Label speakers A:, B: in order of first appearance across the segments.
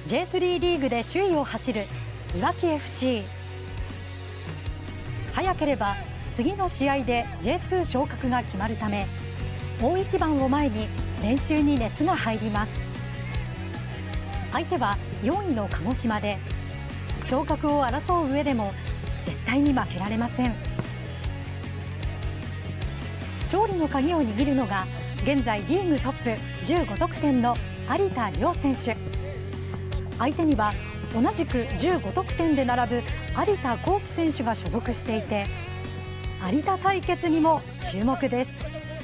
A: J3 リーグで首位を走るいわき FC。 早ければ次の試合で J2 昇格が決まるため、大一番を前に練習に熱が入ります。相手は4位の鹿児島で、昇格を争う上でも絶対に負けられません。勝利の鍵を握るのが現在リーグトップ15得点の有田遼選手。相手には同じく15得点で並ぶ有田幸輝選手が所属していて、有田対決にも注目です。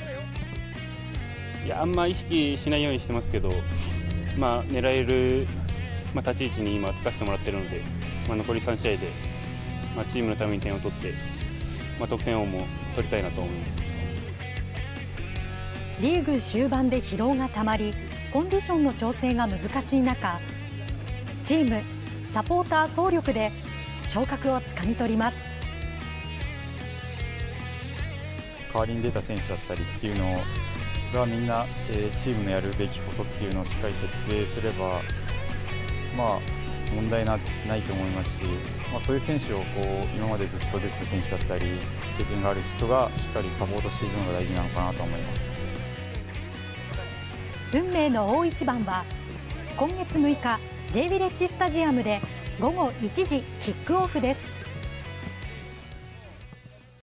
B: あんま意識しないようにしてますけど、狙える、立ち位置に今つかせてもらっているので、残り3試合で、チームのために点を取って、得点王も取りたいなと思います。
A: リーグ終盤で疲労がたまり、コンディションの調整が難しい中、チーム、サポーター総力で昇格をつかみ取ります。
C: 代わりに出た選手だったりっていうのがみんな、チームのやるべきことっていうのをしっかり徹底すれば、問題ないと思いますし、そういう選手を今までずっと出てた選手だったり経験がある人がしっかりサポートしていくのが大事なのかなと思います。
A: 運命の大一番は今月6日 J ヴィレッジスタジアムで午後1時キックオフです。